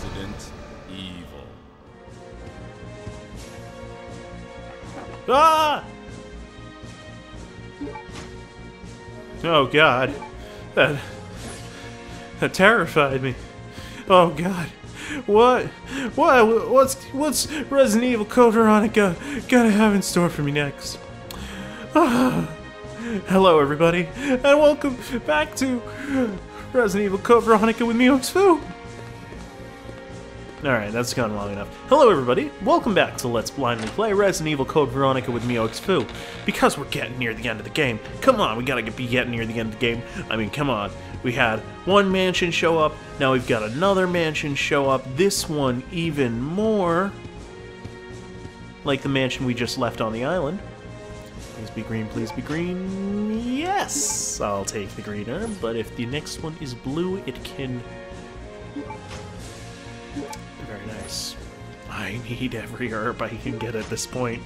Resident Evil. Ah! Oh God, that terrified me. Oh God, what's Resident Evil Code Veronica gonna have in store for me next? Ah. Hello everybody, and welcome back to Resident Evil Code Veronica with me, Fu. Alright, that's gone long enough. Hello everybody, welcome back to Let's Blindly Play Resident Evil Code Veronica with me, Fu. Because we're getting near the end of the game. Come on, we gotta be getting near the end of the game. I mean, come on. We had one mansion show up, now we've got another mansion show up. This one even more like the mansion we just left on the island. Please be green, please be green. Yes! I'll take the greener, but if the next one is blue, it can... Very nice. I need every herb I can get at this point.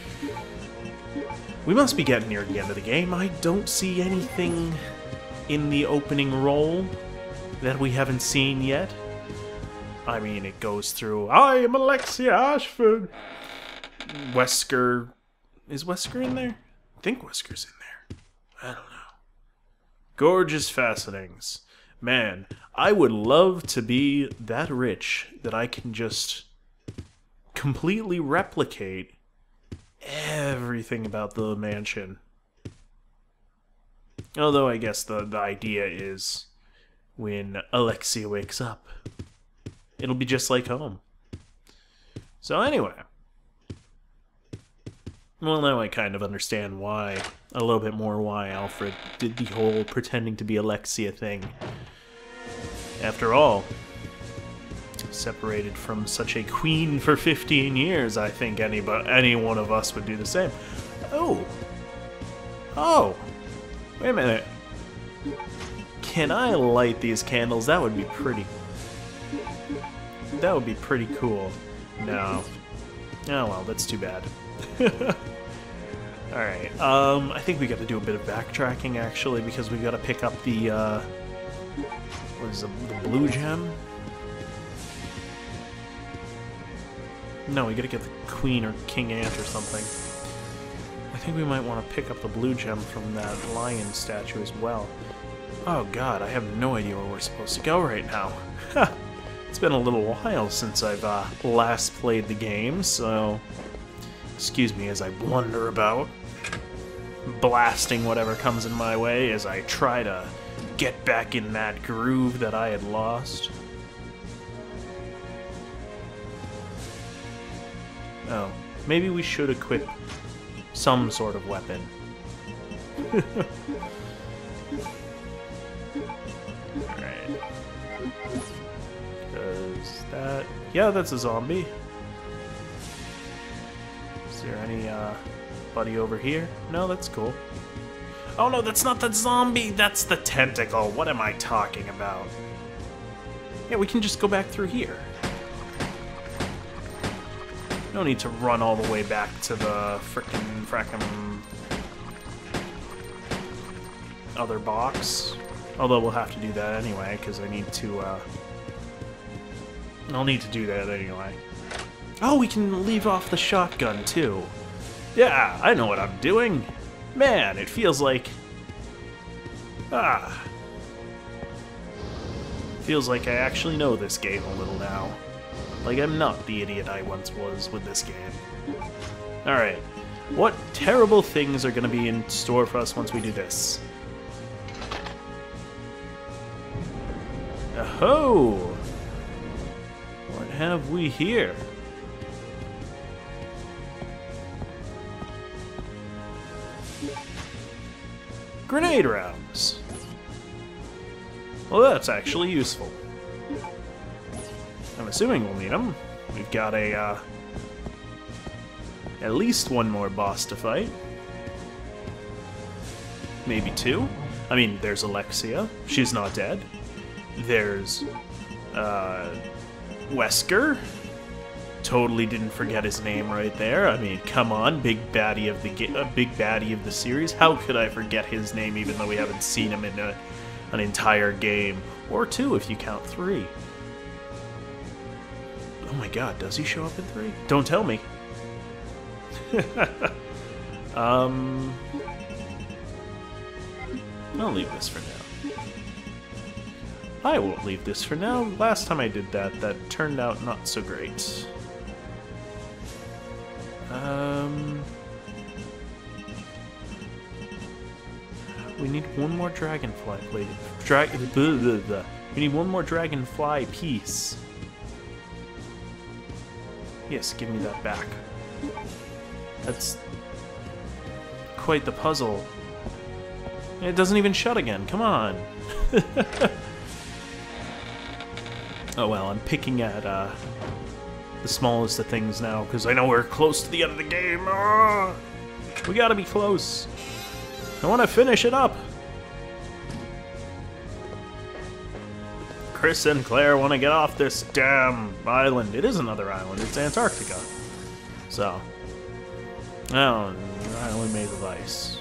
We must be getting near the end of the game. I don't see anything in the opening roll that we haven't seen yet. I mean, it goes through, I am Alexia Ashford. Wesker... Is Wesker in there? I think Wesker's in there. I don't know. Gorgeous fastenings. Man, I would love to be that rich that I can just completely replicate everything about the mansion. Although I guess the idea is when Alexia wakes up, it'll be just like home. So anyway. Well, now I kind of understand why, a little bit more why Alfred did the whole pretending to be Alexia thing. After all, separated from such a queen for 15 years, I think any one of us would do the same. Oh! Oh! Wait a minute. Can I light these candles? That would be pretty... That would be pretty cool. No. Oh well, that's too bad. Alright, I think we gotta do a bit of backtracking, actually, because we gotta pick up the, what is it, the blue gem? No, we gotta get the queen or king ant or something. I think we might want to pick up the blue gem from that lion statue as well. Oh god, I have no idea where we're supposed to go right now. It's been a little while since I've, last played the game, so... Excuse me as I blunder about, blasting whatever comes in my way as I try to get back in that groove that I had lost. Oh, maybe we should equip some sort of weapon. Alright. Because that... Yeah, that's a zombie. Is there any, buddy over here? No, that's cool. Oh no, that's not the zombie! That's the tentacle! What am I talking about? Yeah, we can just go back through here. No need to run all the way back to the frackin' other box. Although we'll have to do that anyway, because I need to, I'll need to do that anyway. Oh, we can leave off the shotgun, too. Yeah, I know what I'm doing. Man, it feels like... Feels like I actually know this game a little now. Like I'm not the idiot I once was with this game. Alright, what terrible things are going to be in store for us once we do this? Aho! What have we here? Grenade rounds. Well, that's actually useful. I'm assuming we'll need them. We've got a, at least one more boss to fight. Maybe two. I mean, there's Alexia. She's not dead. There's, Wesker. Totally didn't forget his name right there. I mean, come on, big baddie of the series. How could I forget his name, even though we haven't seen him in an entire game, or two if you count 3. Oh my god, does he show up in 3? Don't tell me. I'll leave this for now. I won't leave this for now. Last time I did that, that turned out not so great. We need one more dragonfly plate. We need one more dragonfly piece. Yes, give me that back. That's quite the puzzle. It doesn't even shut again. Come on. Oh well, I'm picking at the smallest of things now because I know we're close to the end of the game. Ah! We gotta be close. I want to finish it up. Chris and Claire want to get off this damn island. It is another island. It's Antarctica. So, oh, an island made of ice.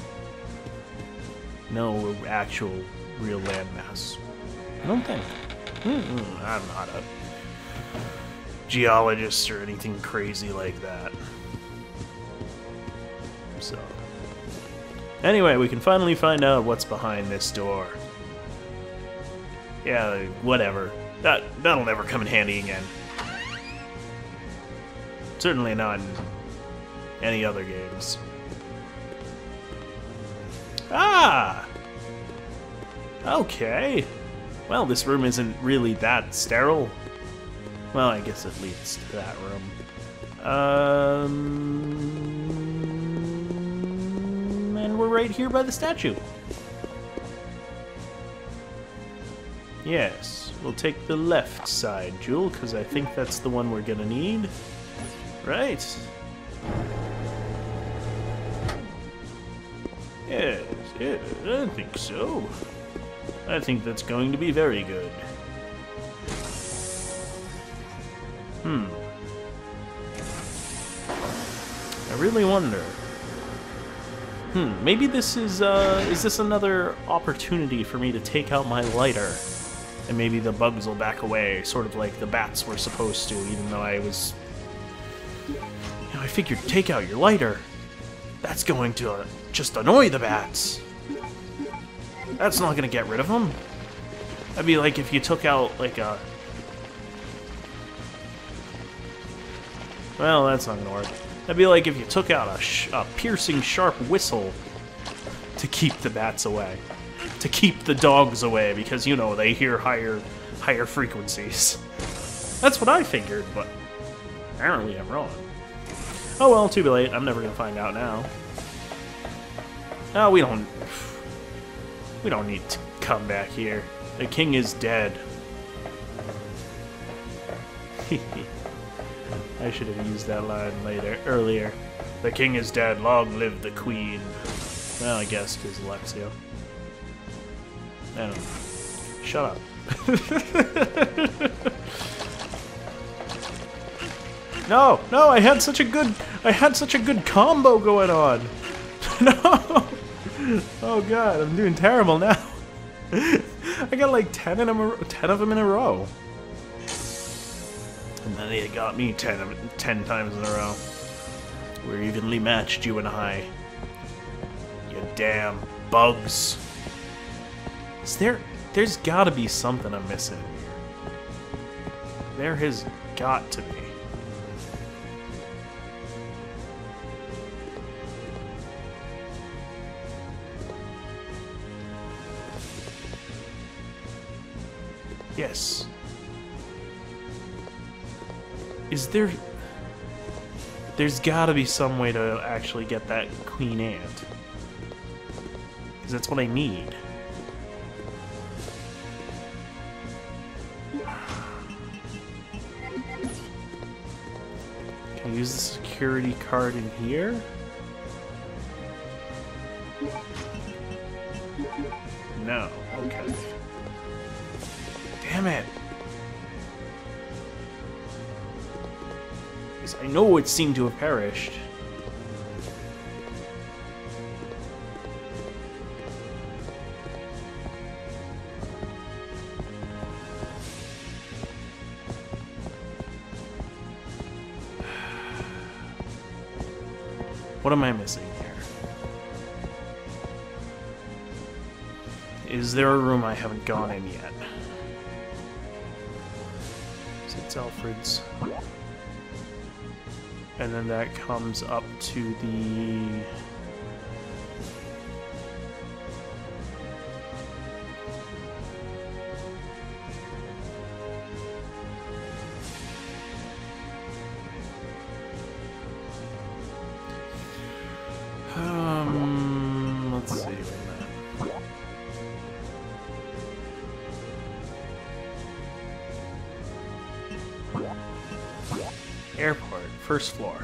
No actual real landmass. I don't think. I'm not a geologist or anything crazy like that. So, anyway, we can finally find out what's behind this door. Yeah, whatever. That'll never come in handy again. Certainly not in any other games. Ah! Okay. Well, this room isn't really that sterile. Well, I guess it leads to that room. And we're right here by the statue. Yes, we'll take the left side, Jewel, because I think that's the one we're gonna need. Right. Yes, I think so. I think that's going to be very good. I really wonder. Maybe this is this another opportunity for me to take out my lighter? And maybe the bugs will back away, sort of like the bats were supposed to, even though I was... You know, I figured take out your lighter. That's going to just annoy the bats. That's not going to get rid of them. That'd be like if you took out, like, a... Well, that's not going to work. That'd be like if you took out a piercing, sharp whistle to keep the bats away. To keep the dogs away, because, you know, they hear higher frequencies. That's what I figured, but apparently I'm wrong. Oh well, too late. I'm never gonna find out now. No, we don't need to come back here. The king is dead. I should have used that line earlier. The king is dead. Long live the queen. Well, I guess because Alexia. I don't know. Shut up. No, I had such a good combo going on. No. Oh god, I'm doing terrible now. I got like 10 of them in a row. And then they got me 10 times in a row. We're evenly matched, you and I. You damn bugs. There's gotta be something I'm missing here. There has got to be. Yes. Is there... There's gotta be some way to actually get that queen ant. Because that's what I need. Can I use the security card in here? No. Okay. Damn it. Because I know it seemed to have perished. What am I missing here? Is there a room I haven't gone in yet? So it's Alfred's. And then that comes up to the... let's see. Airport, first floor.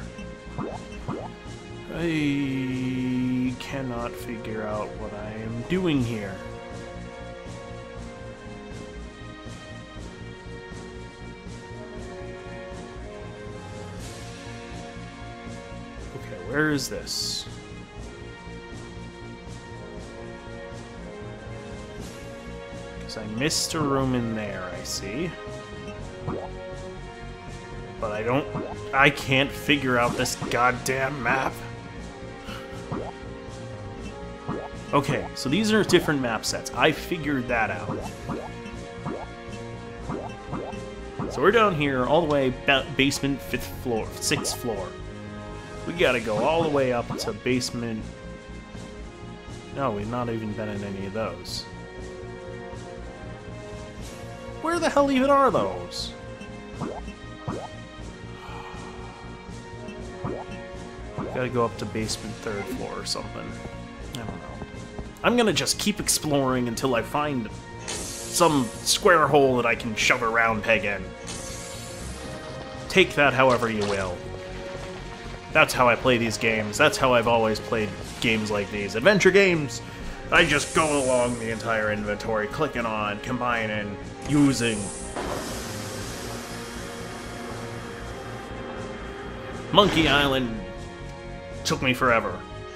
I cannot figure out what I am doing here. Okay, where is this? Because I missed a room in there, I see. But I can't figure out this goddamn map. Okay, so these are different map sets. I figured that out. So we're down here all the way basement 5th floor, 6th floor. We gotta go all the way up to basement... No, we've not even been in any of those. Where the hell even are those? Gotta go up to basement 3rd floor or something. I don't know. I'm gonna just keep exploring until I find some square hole that I can shove a round peg in. Take that however you will. That's how I play these games. That's how I've always played games like these. Adventure games! I just go along the entire inventory, clicking on, combining, using. Monkey Island took me forever.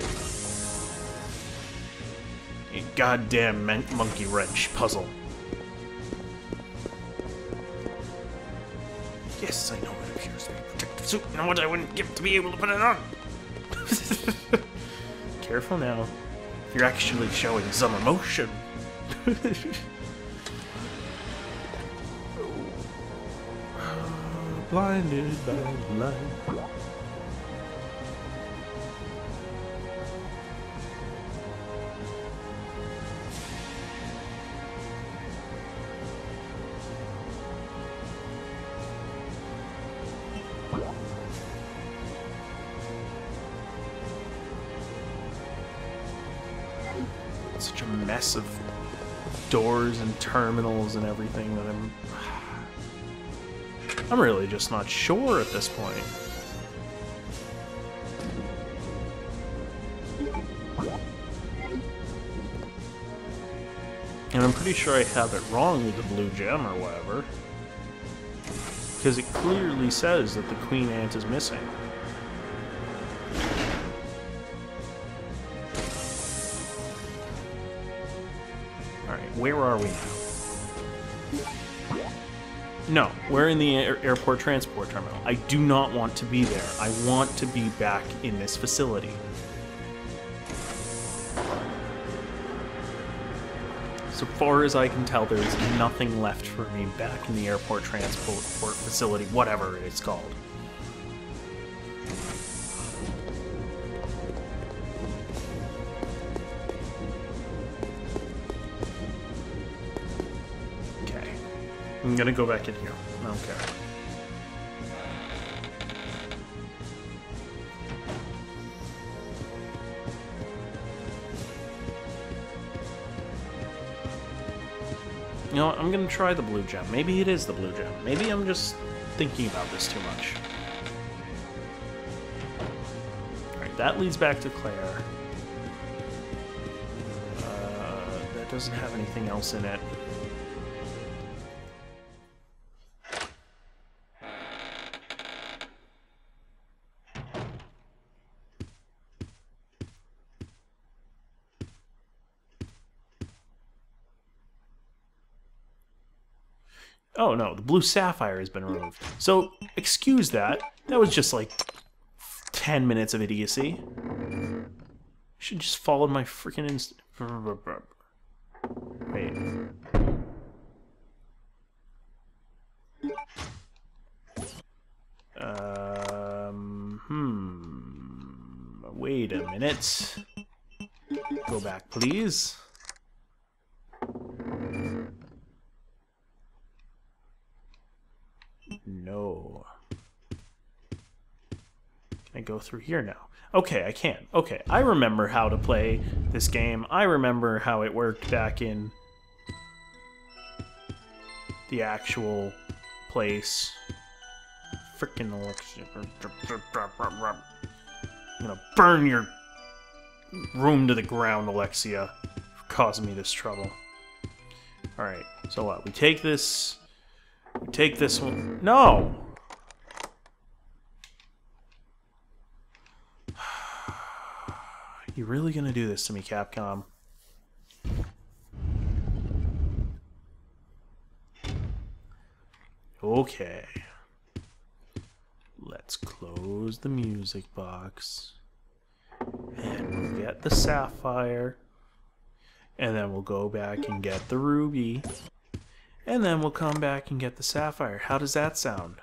A goddamn monkey wrench puzzle. Yes, I know it appears to be protective suit. You know what I wouldn't give to be able to put it on? Careful now. You're actually showing some emotion. Blinded by the light. Such a mess of doors and terminals and everything that I'm really just not sure at this point. And I'm pretty sure I have it wrong with the blue gem or whatever. Because it clearly says that the queen ant is missing. Where are we now? No, we're in the airport transport terminal. I do not want to be there. I want to be back in this facility. So far as I can tell, there is nothing left for me back in the airport transport facility, whatever it's called. I'm gonna go back in here. Okay. You know what? I'm gonna try the blue gem. Maybe it is the blue gem. Maybe I'm just thinking about this too much. Alright, that leads back to Claire. That doesn't have anything else in it. Oh no, the blue sapphire has been removed. So, excuse that. That was just like 10 minutes of idiocy. Should just follow my freaking instinct. Wait. Wait a minute. Go back, please. No. Can I go through here now? Okay, I can. Okay, I remember how to play this game. I remember how it worked back in the actual place. Frickin' Alexia. I'm gonna burn your room to the ground, Alexia, for causing me this trouble. Alright, so what? We take this... We take this one... No! You really gonna do this to me, Capcom? Okay. Let's close the music box. And we'll get the sapphire. And then we'll go back and get the ruby. And then we'll come back and get the sapphire. How does that sound?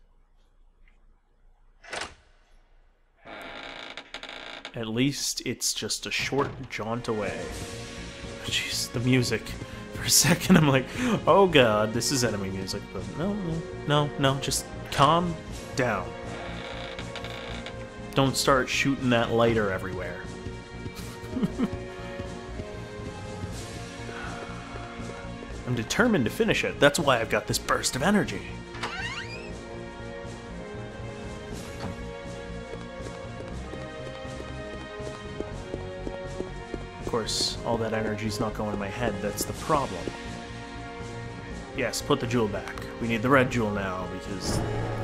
At least it's just a short jaunt away. Jeez, the music. For a second I'm like, oh god, this is enemy music. But no, just calm down. Don't start shooting that lighter everywhere. I'm determined to finish it. That's why I've got this burst of energy. Of course, all that energy's not going to my head. That's the problem. Yes, put the jewel back. We need the red jewel now, because...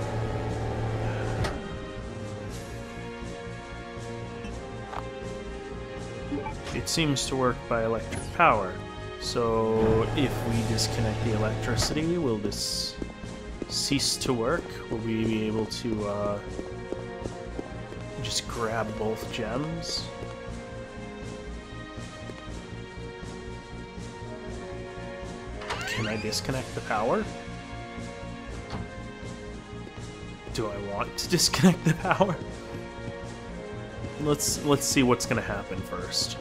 It seems to work by electric power. So, if we disconnect the electricity, will this cease to work? Will we be able to, just grab both gems? Can I disconnect the power? Do I want to disconnect the power? Let's see what's gonna happen first.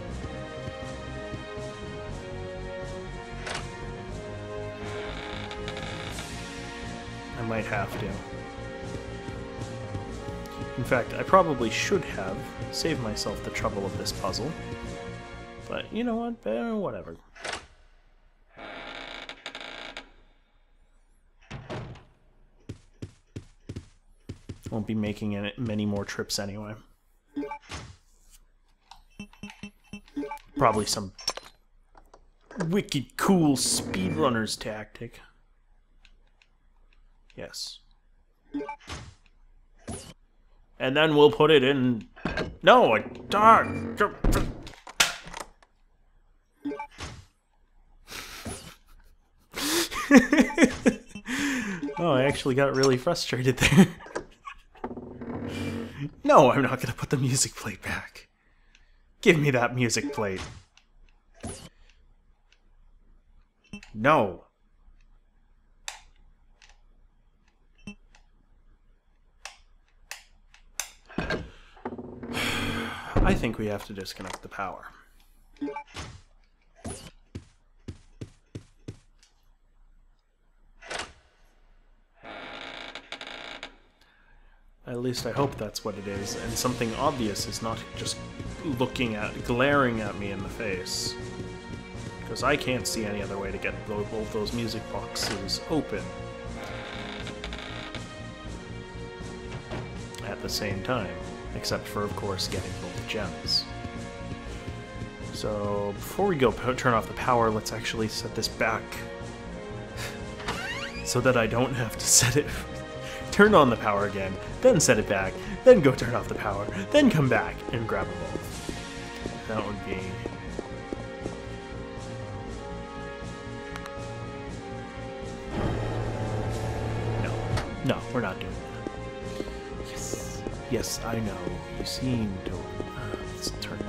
I might have to. In fact, I probably should have saved myself the trouble of this puzzle. But you know what? Whatever. Won't be making many more trips anyway. Probably some wicked cool speedrunner's tactic. Yes. And then we'll put it in... No, a dog! Oh, I actually got really frustrated there. No, I'm not going to put the music plate back. Give me that music plate. No. I think we have to disconnect the power. At least I hope that's what it is, and something obvious is not just glaring at me in the face. Because I can't see any other way to get both those music boxes open at the same time, except for, of course, getting both gems. So, before we go turn off the power, let's actually set this back so that I don't have to set it... Turn on the power again, then set it back, then go turn off the power, then come back and grab them both. That would be... No, we're not doing that. Yes. Yes, I know. You seem to... let's turn.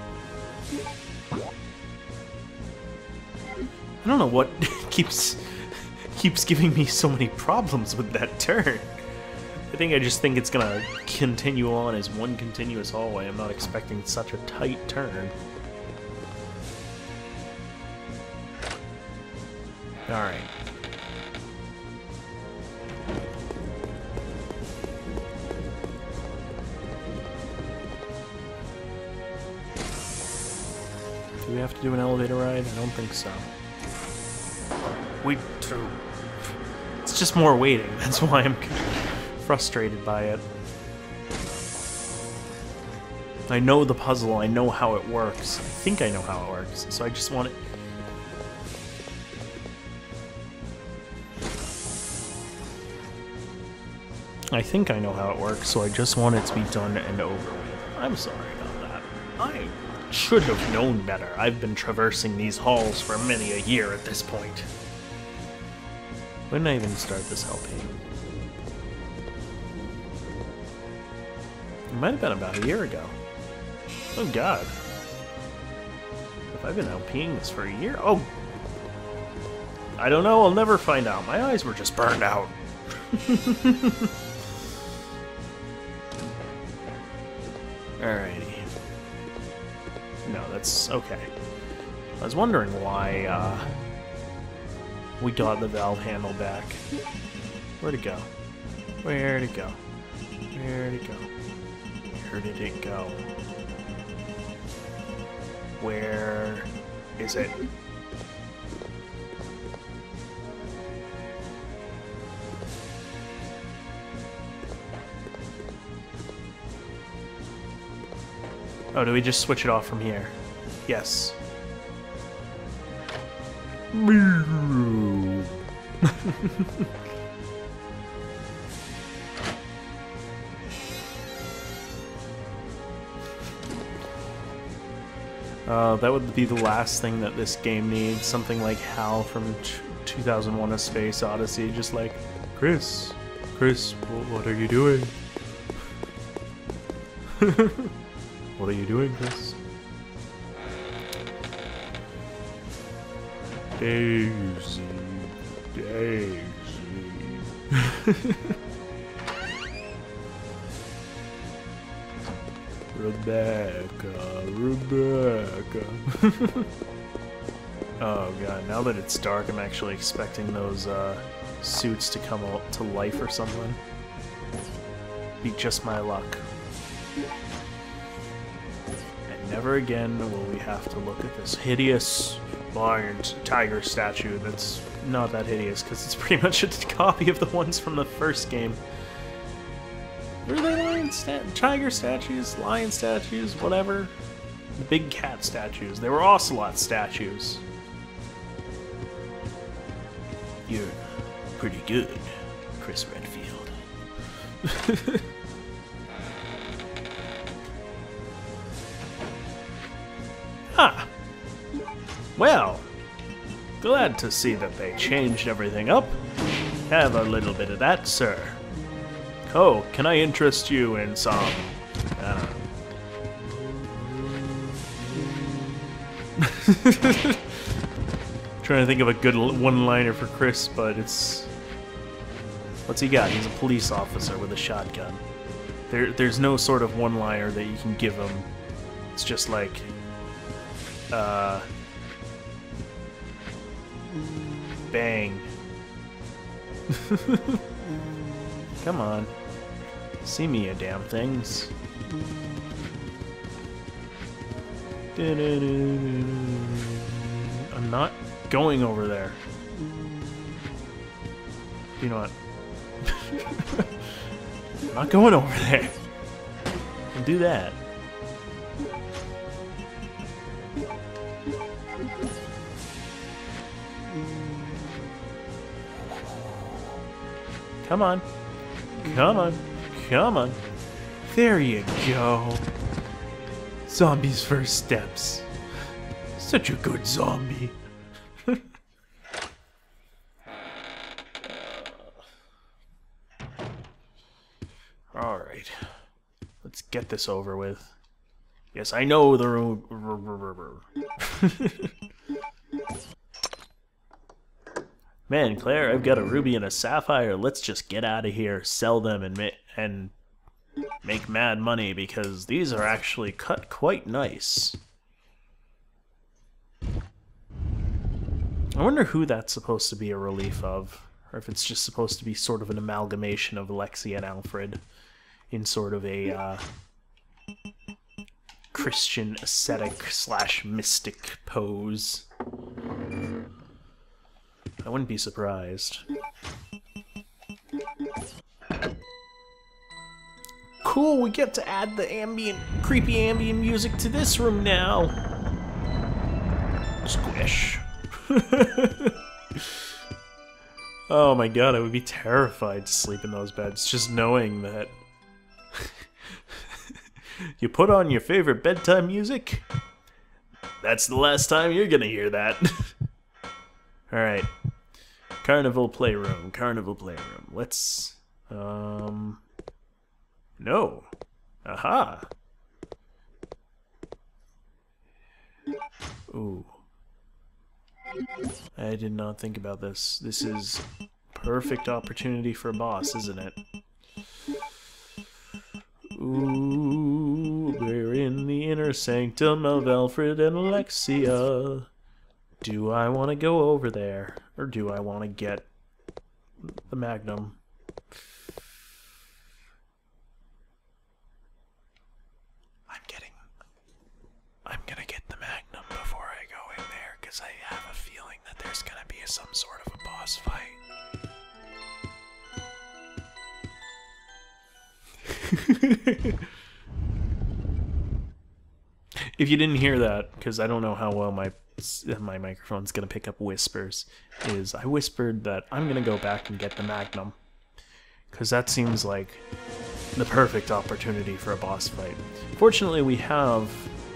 I don't know what keeps giving me so many problems with that turn. I just think it's gonna continue on as one continuous hallway. I'm not expecting such a tight turn. Alright. Do we have to do an elevator ride? I don't think so. It's just more waiting. That's why I'm frustrated by it. I know the puzzle. I know how it works. I think I know how it works. So I just want it... I think I know how it works, so I just want it to be done and over with. I'm sorry about that. I should have known better. I've been traversing these halls for many a year at this point. When did I even start this LP? It might have been about a year ago. Oh god. Have I been LPing this for a year? Oh! I don't know, I'll never find out. My eyes were just burned out. Alrighty. No, that's okay. I was wondering why, we got the valve handle back. Where'd it go? Where'd it go? Where'd it go? Where did it go? Where is it? Oh, do we just switch it off from here? Yes. That would be the last thing that this game needs. Something like Hal from 2001: A Space Odyssey, just like, Chris, what are you doing? What are you doing, Chris? Daisy. Rebecca. Oh god, now that it's dark, I'm actually expecting those suits to come out to life or something. Be just my luck. And never again will we have to look at this hideous lion tiger statue that's not that hideous, because it's pretty much a copy of the ones from the first game. Were they tiger statues? Lion statues? Whatever. Big cat statues. They were ocelot statues. You're pretty good, Chris Redfield. Ah. Well, glad to see that they changed everything up. Have a little bit of that, sir. Oh, can I interest you in some... Trying to think of a good one-liner for Chris, but it's... What's he got? He's a police officer with a shotgun. There's no sort of one-liner that you can give him. It's just like... Bang. Come on. See me, you damn things. I'm not going over there. You know what? I'm not going over there. I'll do that. Come on. Come on. Come on. There you go. Zombie's first steps. Such a good zombie. Alright. get this over with. Yes, I know the Man, Claire, I've got a ruby and a sapphire. Let's just get out of here, sell them, and make mad money, because these are actually cut quite nice. I wonder who that's supposed to be a relief of, or if it's just supposed to be sort of an amalgamation of Alexia and Alfred in sort of a Christian ascetic / mystic pose. I wouldn't be surprised. Cool, we get to add the creepy ambient music to this room now. Squish. Oh my god, I would be terrified to sleep in those beds, just knowing that you put on your favorite bedtime music, that's the last time you're gonna hear that. Alright. Carnival Playroom, Carnival Playroom. Let's, no. Aha. Ooh. I did not think about this. This is perfect opportunity for a boss, isn't it? Ooh, we're in the inner sanctum of Alfred and Alexia. Do I want to go over there, or do I want to get the Magnum? I'm gonna get the Magnum before I go in there, because I have a feeling that there's gonna be some sort of a boss fight. If you didn't hear that, because I don't know how well my microphone's gonna pick up whispers, is I whispered that I'm gonna go back and get the Magnum, because that seems like the perfect opportunity for a boss fight. Fortunately, we have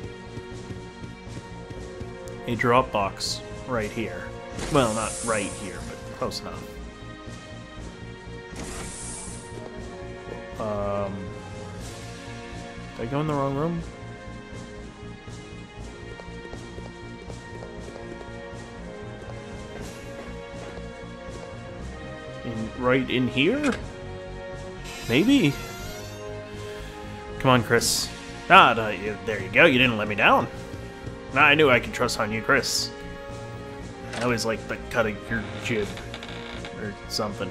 a drop box right here. Well, not right here, but close enough. Did I go in the wrong room? Right in here? Maybe? Come on, Chris. Ah, there you go. You didn't let me down. Nah, I knew I could trust on you, Chris. I always like the cut of your jib. Or something.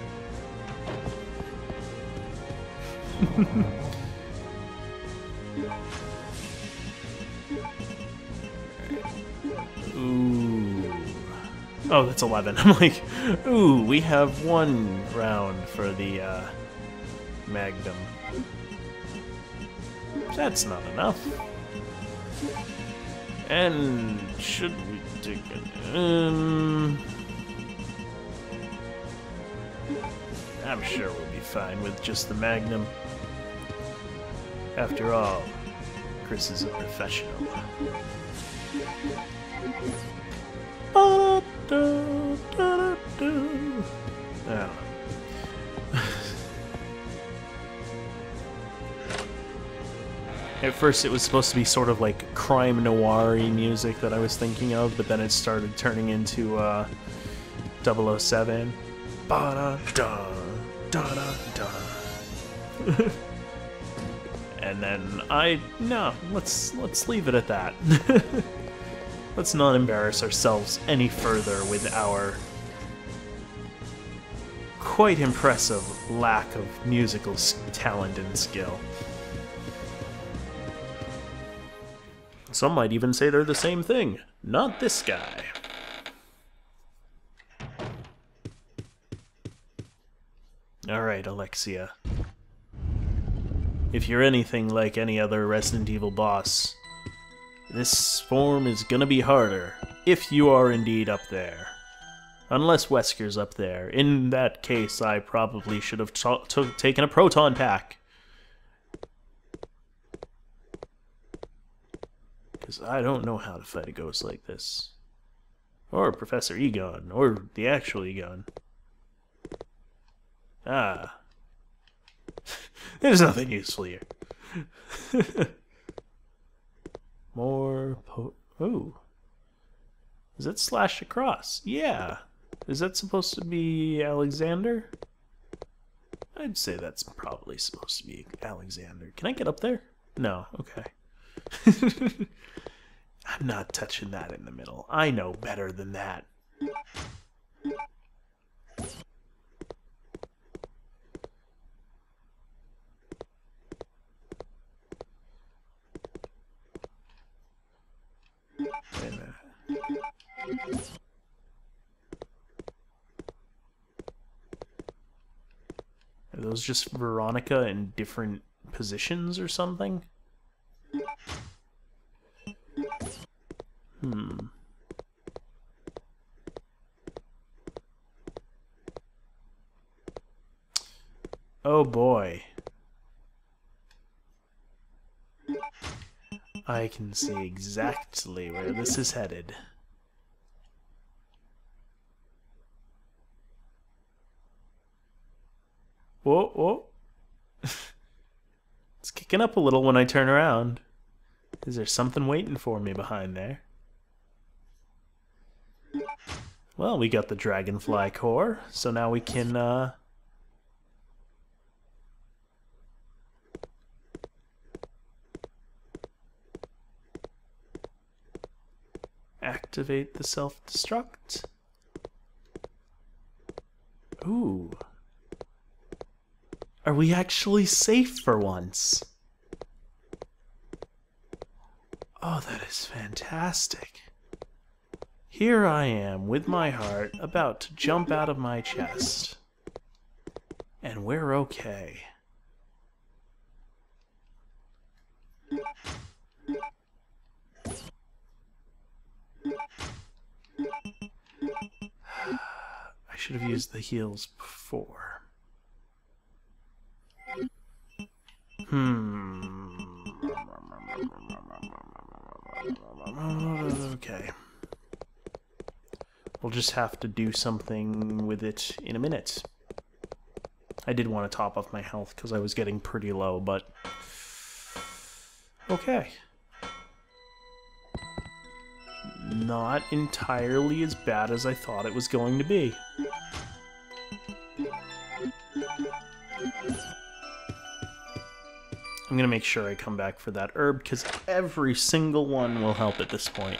Ooh. Oh, that's 11. I'm like, ooh, we have one round for the Magnum. That's not enough. And should we take it? I'm sure we'll be fine with just the Magnum. After all, Chris is a professional. I don't know. At first it was supposed to be sort of like crime noir-y music that I was thinking of, but then it started turning into 007. Ba-da-da, da-da-da. And then no, let's leave it at that. Let's not embarrass ourselves any further with our quite impressive lack of musical talent and skill. Some might even say they're the same thing. Not this guy. Alright, Alexia. If you're anything like any other Resident Evil boss, this form is gonna be harder, if you are indeed up there. Unless Wesker's up there. In that case, I probably should have taken a proton pack. Because I don't know how to fight a ghost like this. Or Professor Egon, or the actual Egon. Ah. There's nothing useful here. More oh. Is that slash across? Yeah. Is that supposed to be Alexander? I'd say that's probably supposed to be Alexander. Can I get up there? No. Okay. I'm not touching that in the middle. I know better than that. Wait a minute. Are those just Veronica in different positions or something? Oh boy. I can see exactly where this is headed. Whoa, whoa. It's kicking up a little when I turn around. Is there something waiting for me behind there? Well, we got the dragonfly core, so now we can, activate the self-destruct. Ooh. Are we actually safe for once? Oh, that is fantastic. Here I am, with my heart, about to jump out of my chest. And we're okay. I should have used the heals before. Okay. We'll just have to do something with it in a minute. I did want to top off my health because I was getting pretty low, but... okay. Not entirely as bad as I thought it was going to be. I'm gonna make sure I come back for that herb, because every single one will help at this point.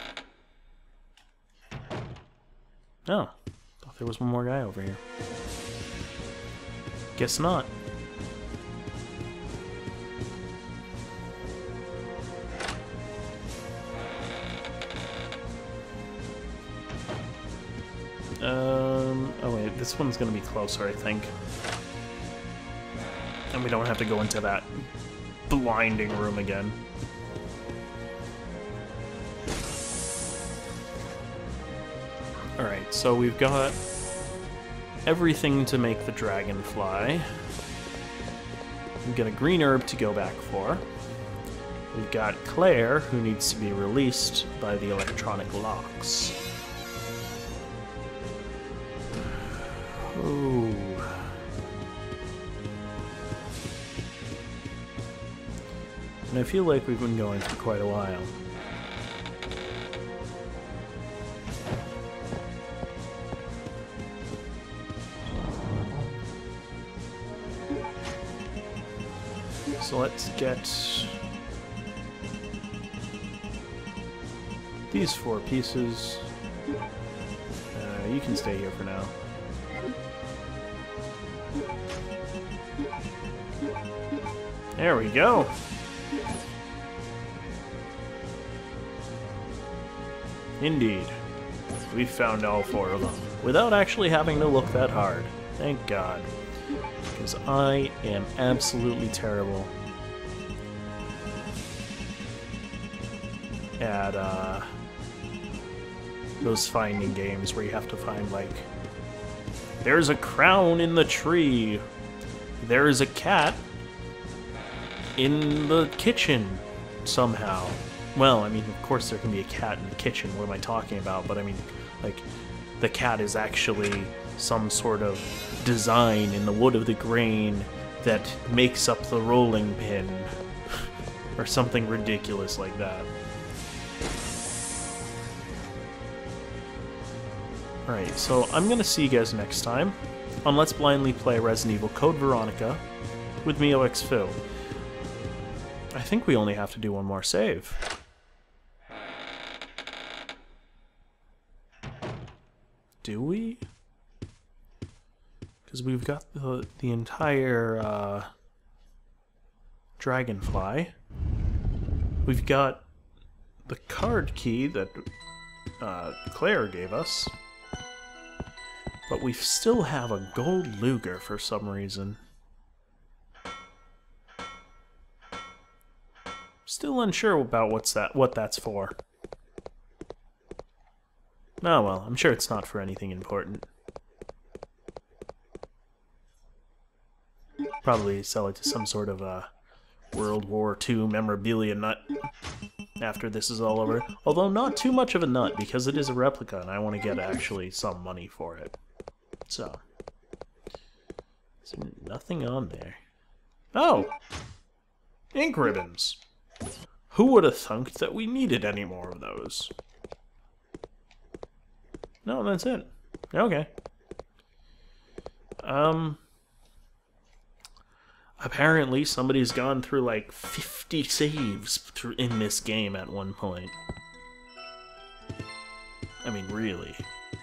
Oh, thought there was one more guy over here. Guess not. Oh wait, this one's gonna be closer, I think. And we don't have to go into that blinding room again. Alright, so we've got everything to make the dragonfly. We've got a green herb to go back for. We've got Claire, who needs to be released by the electronic locks. Oh. And I feel like we've been going for quite a while. So let's get these 4 pieces. You can stay here for now. There we go. Indeed. We found all 4 of them without actually having to look that hard. Thank God. Because I am absolutely terrible at those finding games where you have to find, like, there's a crown in the tree, there is a cat in the kitchen somehow. Well, I mean, of course there can be a cat in the kitchen, what am I talking about? But I mean, like, the cat is actually some sort of design in the wood of the grain that makes up the rolling pin. Or something ridiculous like that. Alright, so I'm gonna see you guys next time on Let's Blindly Play Resident Evil Code Veronica with me, OXPhil. I think we only have to do one more save. Do we? Because we've got the entire Dragonfly. We've got the card key that Claire gave us. But we still have a gold Luger for some reason. Still unsure about what that's for. Oh well, I'm sure it's not for anything important. Probably sell it to some sort of World War II memorabilia nut after this is all over. Although not too much of a nut, because it is a replica and I want to get actually some money for it. So, there's nothing on there. Oh! Ink ribbons! Who would have thunk that we needed any more of those? No, that's it. Okay. Apparently somebody's gone through like 50 saves in this game at one point. I mean, really.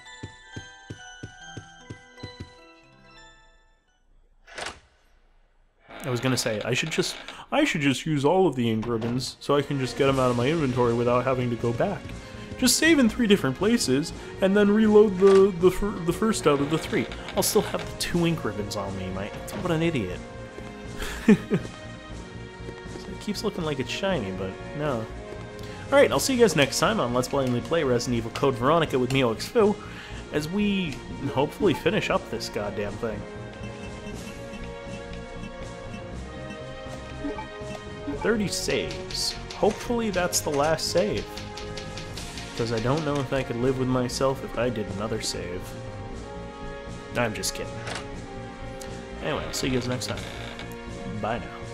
I was gonna say, I should just use all of the ink ribbons so I can just get them out of my inventory without having to go back. Just save in 3 different places, and then reload the first out of the 3. I'll still have the 2 ink ribbons on me, what an idiot. So it keeps looking like it's shiny, but no. Alright, I'll see you guys next time on Let's Blindly Play Resident Evil Code Veronica with me, OXPhil, as we hopefully finish up this goddamn thing. 30 saves. Hopefully that's the last save. Because I don't know if I could live with myself if I did another save. I'm just kidding. Anyway, I'll see you guys next time. Bye now.